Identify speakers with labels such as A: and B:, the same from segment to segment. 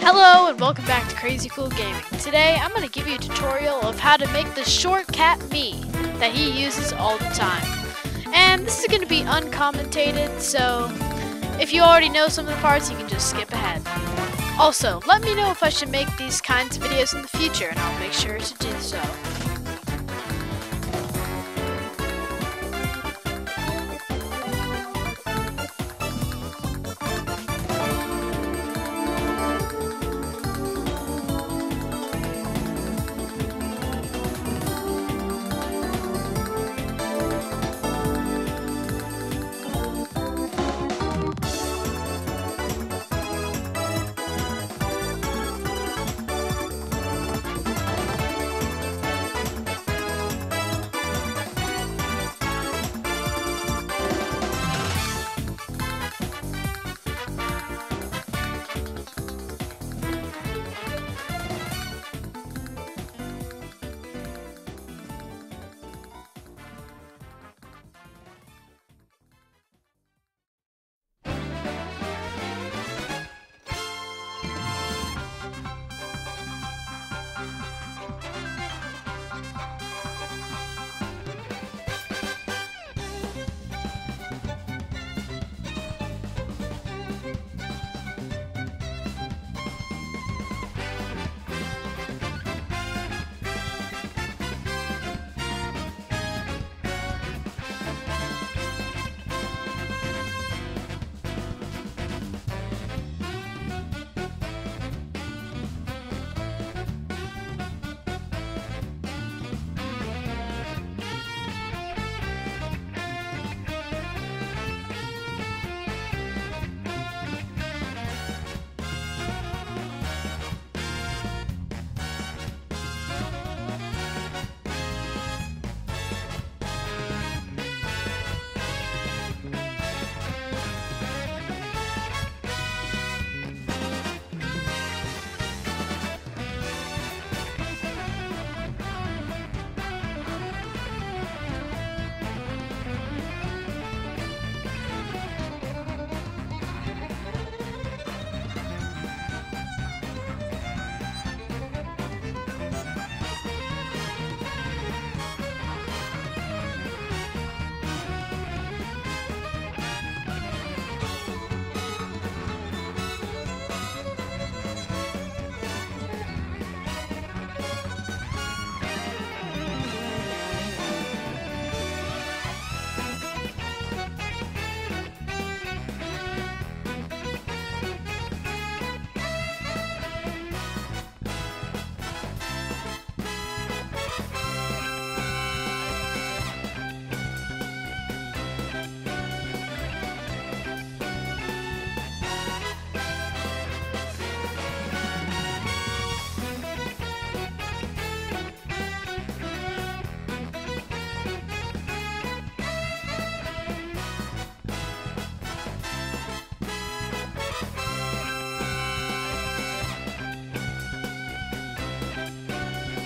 A: Hello and welcome back to Crazy Cool Gaming. Today I'm going to give you a tutorial of how to make the short cat me that he uses all the time. And this is going to be uncommentated, so if you already know some of the parts you can just skip ahead. Also, let me know if I should make these kinds of videos in the future and I'll make sure to do so.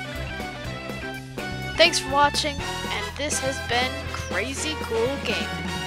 A: Thanks for watching, and this has been Crazy Cool Gaming.